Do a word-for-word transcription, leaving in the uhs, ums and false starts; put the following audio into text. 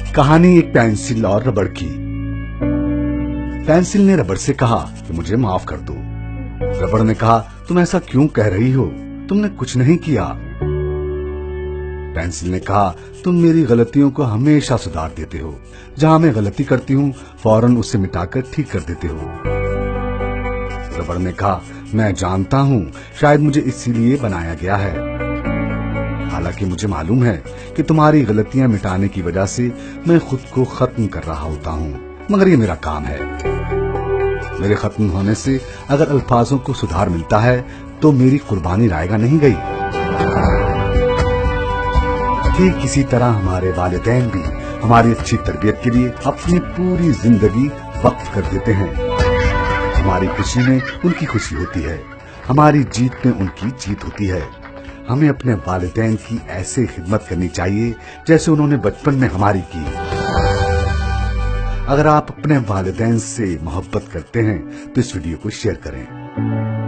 कहानी एक पेंसिल और रबड़ की। पेंसिल ने रबड़ से कहा कि मुझे माफ कर दो। रबड़ ने कहा, तुम ऐसा क्यों कह रही हो, तुमने कुछ नहीं किया। पेंसिल ने कहा, तुम मेरी गलतियों को हमेशा सुधार देते हो। जहां मैं गलती करती हूँ फौरन उसे मिटाकर ठीक कर देते हो। रबड़ ने कहा, मैं जानता हूँ, शायद मुझे इसीलिए बनाया गया है। हालांकि मुझे मालूम है कि तुम्हारी गलतियां मिटाने की वजह से मैं खुद को खत्म कर रहा होता हूँ, मगर ये मेरा काम है। मेरे खत्म होने से अगर अल्फाजों को सुधार मिलता है तो मेरी कुर्बानी रायगा नहीं गई। ठीक इसी तरह हमारे वालिदैन भी हमारी अच्छी तरबियत के लिए अपनी पूरी जिंदगी वक्फ कर देते हैं। हमारी खुशी में उनकी खुशी होती है, हमारी जीत में उनकी जीत होती है। हमें अपने वालिदैन की ऐसे खिदमत करनी चाहिए जैसे उन्होंने बचपन में हमारी की। अगर आप अपने वालिदैन से मोहब्बत करते हैं तो इस वीडियो को शेयर करें।